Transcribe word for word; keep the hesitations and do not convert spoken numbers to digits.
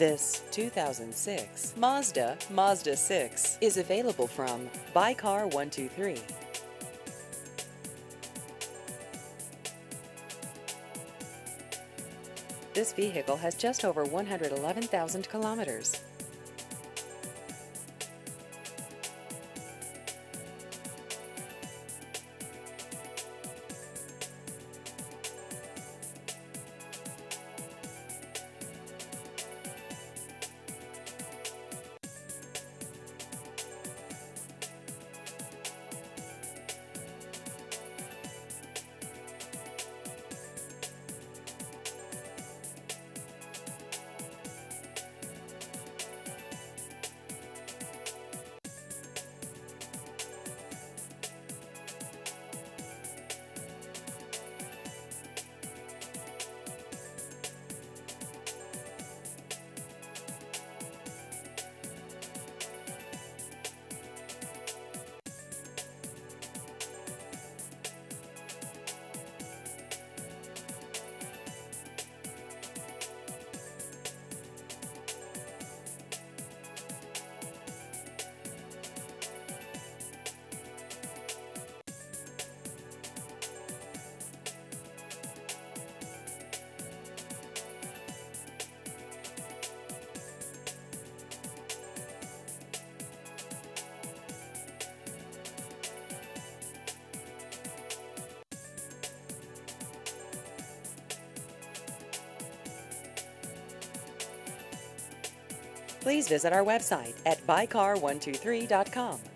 This two thousand six Mazda Mazda six is available from Buy Car one two three. This vehicle has just over one hundred eleven thousand kilometers. Please visit our website at buy car one two three dot com.